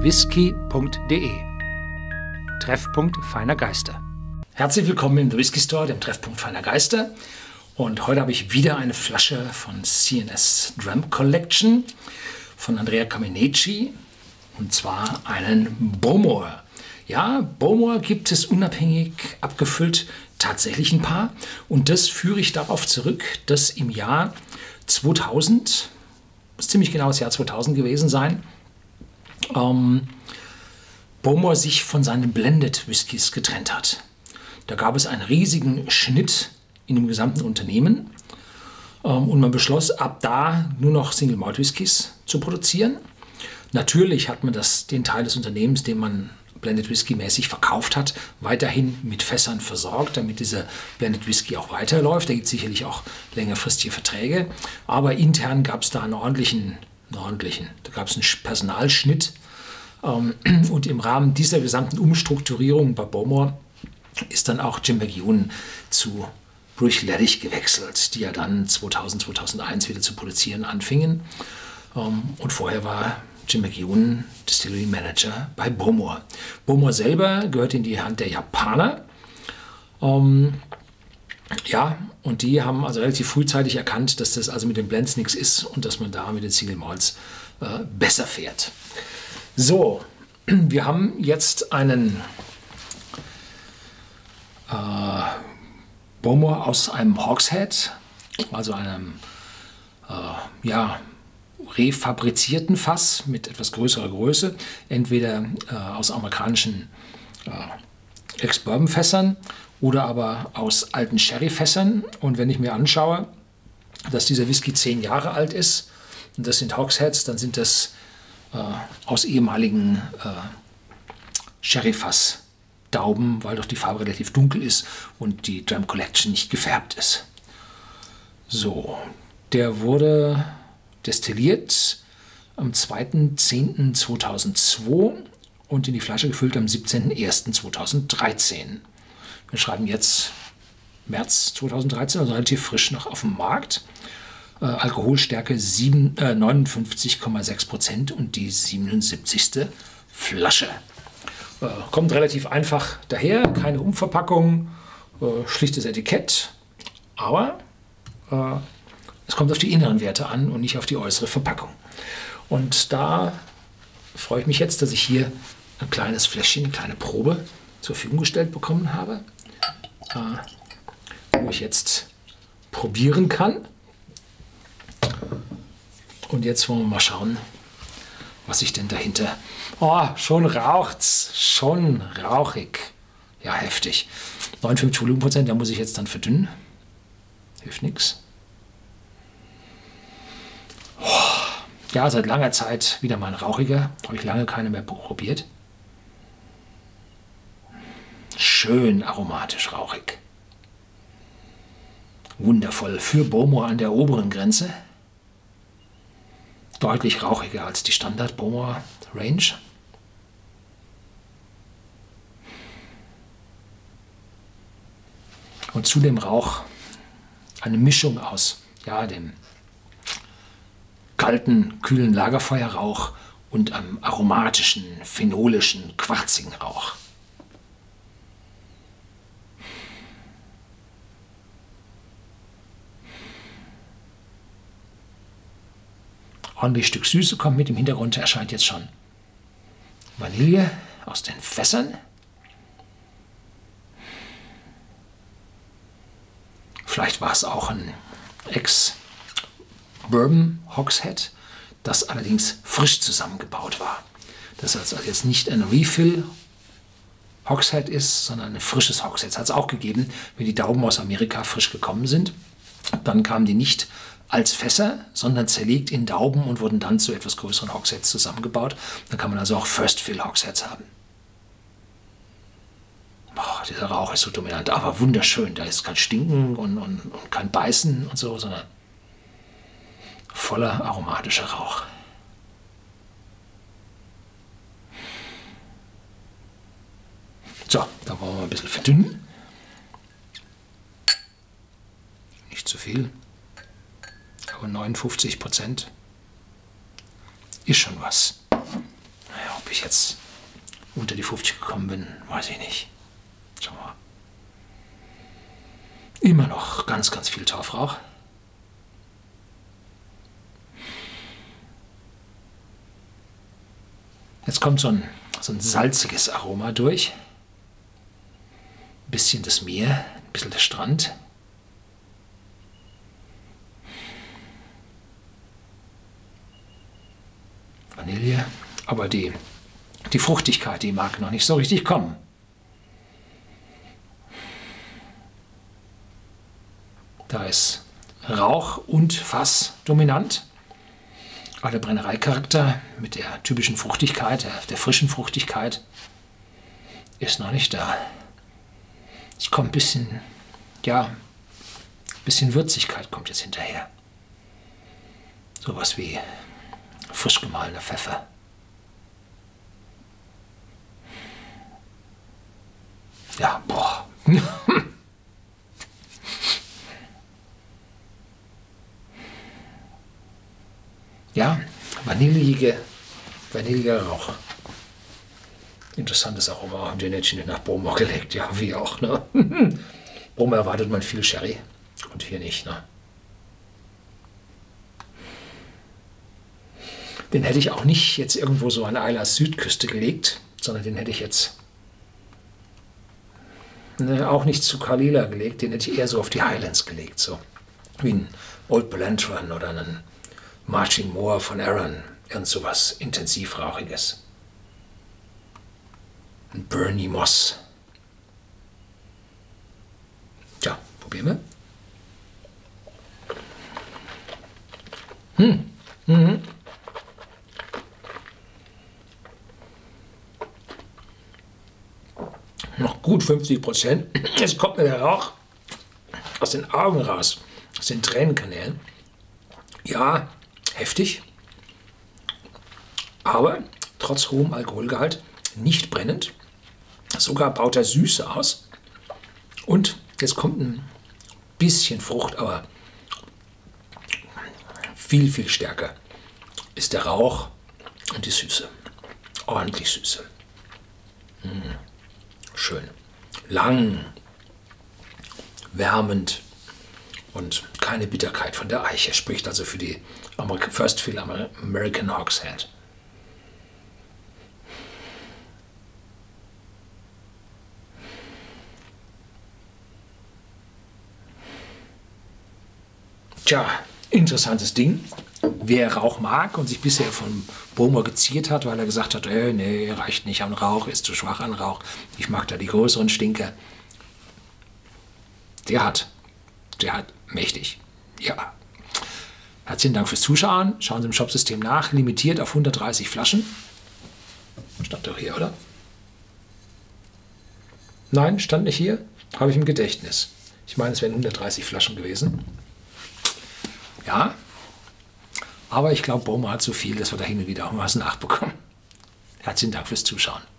www.whisky.de. Treffpunkt feiner Geister. Herzlich willkommen im Whisky Store, dem Treffpunkt feiner Geister. Und heute habe ich wieder eine Flasche von C&S Dram Collection von Andrea Camineci. Und zwar einen Bowmore. Ja, Bowmore gibt es unabhängig abgefüllt tatsächlich ein paar. Und das führe ich darauf zurück, dass im Jahr 2000, muss ziemlich genau das Jahr 2000 gewesen sein, Bowmore sich von seinen Blended Whiskys getrennt hat. Da gab es einen riesigen Schnitt in dem gesamten Unternehmen und man beschloss, ab da nur noch Single Malt Whiskys zu produzieren. Natürlich hat man den Teil des Unternehmens, den man Blended Whisky mäßig verkauft hat, weiterhin mit Fässern versorgt, damit dieser Blended Whisky auch weiterläuft. Da gibt es sicherlich auch längerfristige Verträge, aber intern gab es da einen ordentlichen, da gab es einen Personalschnitt und im Rahmen dieser gesamten Umstrukturierung bei Bowmore ist dann auch Jim McEwan zu Bruichladdich gewechselt, die ja dann 2000, 2001 wieder zu produzieren anfingen. Und vorher war Jim McEwan Distillery Manager bei Bowmore. Bowmore selber gehört in die Hand der Japaner. Ja, und die haben also relativ frühzeitig erkannt, dass das also mit den Blends nichts ist und dass man da mit den Single Malts besser fährt. So, wir haben jetzt einen Bowmore aus einem Hogshead, also einem refabrizierten Fass mit etwas größerer Größe, entweder aus amerikanischen Ex-Bourbon-Fässern oder aber aus alten Sherry-Fässern. Und wenn ich mir anschaue, dass dieser Whisky 10 Jahre alt ist, und das sind Hogsheads, dann sind das aus ehemaligen Sherry-Fass-Dauben, weil doch die Farbe relativ dunkel ist und die Dram Collection nicht gefärbt ist. So, der wurde destilliert am 2.10.2002 und in die Flasche gefüllt am 17.01.2013. Wir schreiben jetzt März 2013, also relativ frisch noch auf dem Markt. Alkoholstärke 59,6% und die 77. Flasche. Kommt relativ einfach daher, keine Umverpackung, schlichtes Etikett, aber es kommt auf die inneren Werte an und nicht auf die äußere Verpackung. Und da freue ich mich jetzt, dass ich hier ein kleines Fläschchen, eine kleine Probe zur Verfügung gestellt bekommen habe, wo ich jetzt probieren kann. Und jetzt wollen wir mal schauen, was sich denn dahinter... Oh, schon raucht's, schon rauchig. Ja, heftig. 59 Volumenprozent, da muss ich jetzt dann verdünnen. Hilft nichts. Ja, seit langer Zeit wieder mal ein rauchiger. Habe ich lange keine mehr probiert. Schön aromatisch rauchig. Wundervoll für Bowmore an der oberen Grenze. Deutlich rauchiger als die Standard Bowmore Range. Und zu dem Rauch eine Mischung aus dem kalten, kühlen Lagerfeuerrauch und einem aromatischen, phenolischen, quarzigen Rauch. Ordentlich Stück Süße kommt mit, im Hintergrund erscheint jetzt schon Vanille aus den Fässern. Vielleicht war es auch ein Ex-Bourbon Hogshead, das allerdings frisch zusammengebaut war. Das also jetzt nicht ein Refill Hogshead ist, sondern ein frisches Hogshead. Das hat es auch gegeben, wenn die Dauben aus Amerika frisch gekommen sind. Dann kamen die nicht als Fässer, sondern zerlegt in Dauben und wurden dann zu etwas größeren Hogsheads zusammengebaut. Dann kann man also auch First Fill Hogsheads haben. Boah, dieser Rauch ist so dominant, aber wunderschön. Da ist kein Stinken und kein Beißen und so, sondern voller aromatischer Rauch. So, da wollen wir ein bisschen verdünnen. Nicht zu viel. Aber 59% ist schon was. Naja. Ob ich jetzt unter die 50 gekommen bin, weiß ich nicht. Schauen wir mal. Immer noch ganz, ganz viel Torfrauch. Jetzt kommt so ein salziges Aroma durch. Ein bisschen das Meer, ein bisschen der Strand. Vanille, aber die Fruchtigkeit, die mag noch nicht so richtig kommen. Da ist Rauch und Fass dominant. Aber der Brennereicharakter mit der typischen Fruchtigkeit, der frischen Fruchtigkeit, ist noch nicht da. Es kommt ein bisschen, ja, ein bisschen Würzigkeit kommt jetzt hinterher. Sowas wie frisch gemahlener Pfeffer. Ja, boah. Ja, vanilliger Rauch. Interessantes Aroma. Haben den hätte ich nach Boma gelegt. Ja, wie auch. Ne? Boma erwartet man viel Sherry. Und hier nicht. Ne? Den hätte ich auch nicht jetzt irgendwo so an Eilers Südküste gelegt, sondern den hätte ich jetzt auch nicht zu Kalila gelegt. Den hätte ich eher so auf die Highlands gelegt. So wie ein Old Belantran oder einen Marching Moor von Arran, irgend sowas intensiv Rauchiges. Ein Bernie Moss. Tja, probieren wir. Noch gut 50%. Jetzt kommt mir der Rauch aus den Augen raus, aus den Tränenkanälen. Ja, heftig, aber trotz hohem Alkoholgehalt nicht brennend. Sogar baut er Süße aus. Und jetzt kommt ein bisschen Frucht, aber viel, viel stärker ist der Rauch und die Süße. Ordentlich Süße. Schön. Lang, wärmend. Und keine Bitterkeit von der Eiche, spricht also für die First Fill American Hogshead. Tja, interessantes Ding. Wer Rauch mag und sich bisher von Boma geziert hat, weil er gesagt hat, nee, reicht nicht an Rauch, ist zu schwach an Rauch, ich mag da die größeren Stinker, der hat mächtig. Ja. Herzlichen Dank fürs Zuschauen. Schauen Sie im Shopsystem nach. Limitiert auf 130 Flaschen. Stand doch hier, oder? Nein, stand nicht hier. Habe ich im Gedächtnis. Ich meine, es wären 130 Flaschen gewesen. Ja. Aber ich glaube, Boma hat so viel, dass wir da hin und wieder auch mal was nachbekommen. Herzlichen Dank fürs Zuschauen.